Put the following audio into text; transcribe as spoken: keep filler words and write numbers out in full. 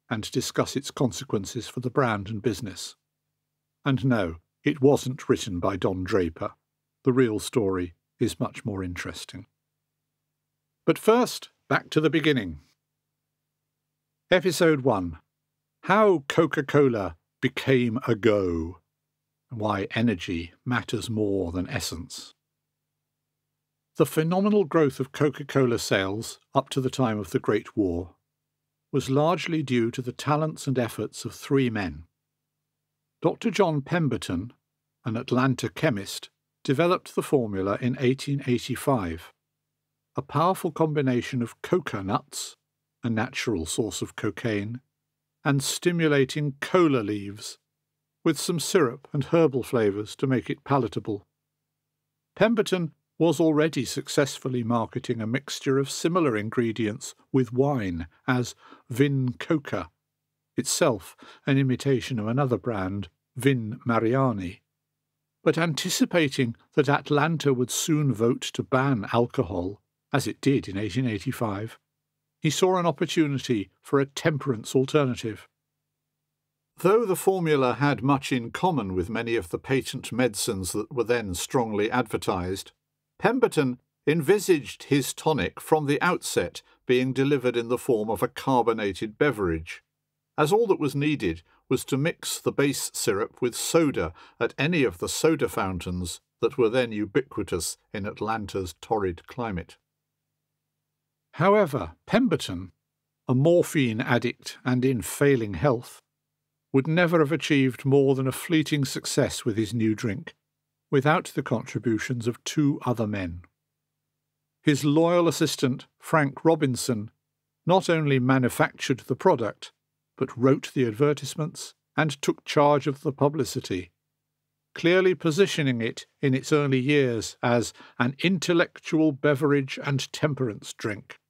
and discuss its consequences for the brand and business. And no, it wasn't written by Don Draper. The real story is much more interesting. But first, back to the beginning. Episode one. How Coca-Cola became a go. Why energy matters more than essence. The phenomenal growth of Coca-Cola sales up to the time of the Great War was largely due to the talents and efforts of three men. Doctor John Pemberton, an Atlanta chemist, developed the formula in eighteen eighty-five, a powerful combination of coca nuts, a natural source of cocaine, and stimulating cola leaves, with some syrup and herbal flavours to make it palatable. Pemberton was already successfully marketing a mixture of similar ingredients with wine as Vin Coca, itself an imitation of another brand, Vin Mariani. But anticipating that Atlanta would soon vote to ban alcohol, as it did in eighteen eighty-five, he saw an opportunity for a temperance alternative. Though the formula had much in common with many of the patent medicines that were then strongly advertised, Pemberton envisaged his tonic from the outset being delivered in the form of a carbonated beverage, as all that was needed was to mix the base syrup with soda at any of the soda fountains that were then ubiquitous in Atlanta's torrid climate. However, Pemberton, a morphine addict and in failing health, would never have achieved more than a fleeting success with his new drink, without the contributions of two other men. His loyal assistant, Frank Robinson, not only manufactured the product, but wrote the advertisements and took charge of the publicity, clearly positioning it in its early years as an intellectual beverage and temperance drink.